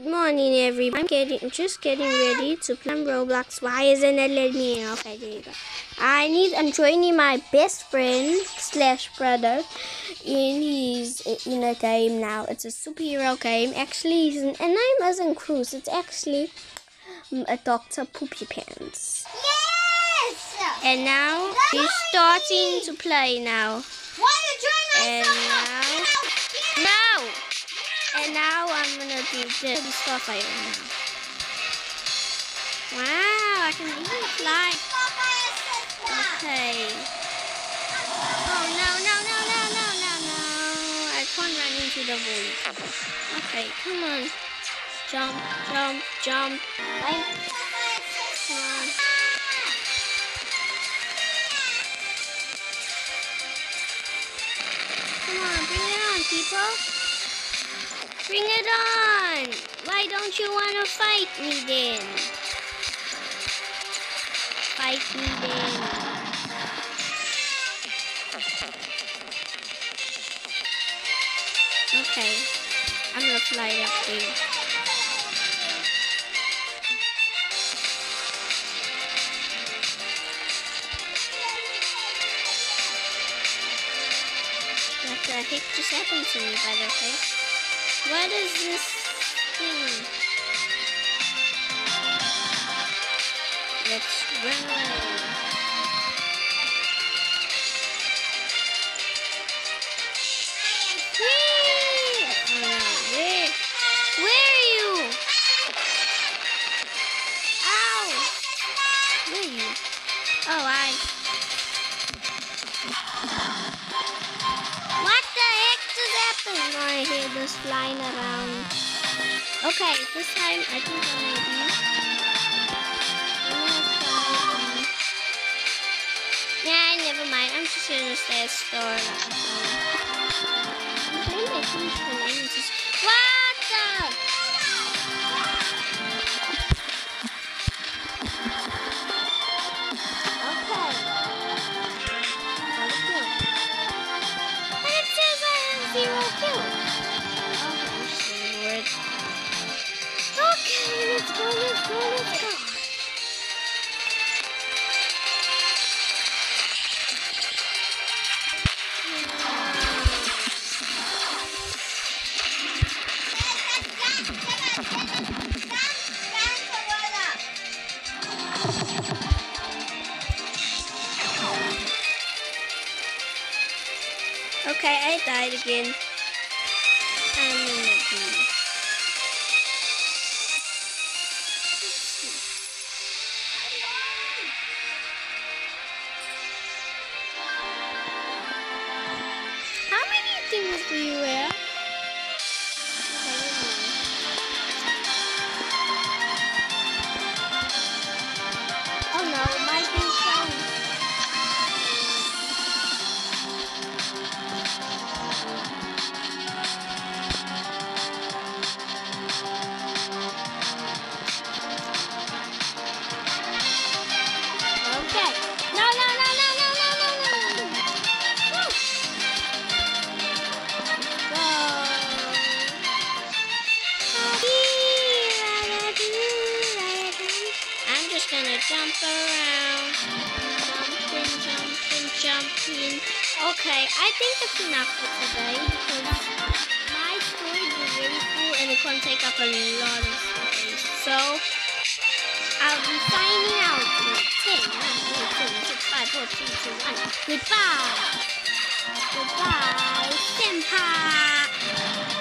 Good morning, everybody. I'm just getting ready to play Roblox. Why isn't it letting me in? Okay, there you go. I'm joining my best friend / brother in a game now. It's a superhero game. Actually, his name isn't Cruz. It's actually a Dr. Poopy Pants. Yes! And now he's starting to play now. Why you join And us? now, and now I'm gonna do this stuff I don't know. Wow, I can even fly. Okay. Oh no. I can't run into the void. Okay, come on. Jump. Right? Come on. Come on, bring it on, people. Bring it on. Why don't you want to fight me then? Fight me then. Okay, I'm gonna fly up there. What the heck just happened to me, by the way? What is this thing? Let's run. Where are you? Ow! Where are you? Oh, What the heck just happened? I hear this flying around. Okay, this time I think I'm gonna Nah, never mind. I'm just gonna stay at store. What the? Okay, let's go. Okay, I died again. I'm in the bee. How many things do you wear? Oh no, my thing's showing. Okay. No. I'm just gonna jump around. Jumping. Okay, I think that's enough for today because my storage is very full and it can take up a lot of space. So, I'll be signing out in 10, 9, 8, 7, 6, 5, 4, 3, 2, 1. Goodbye. Senpai.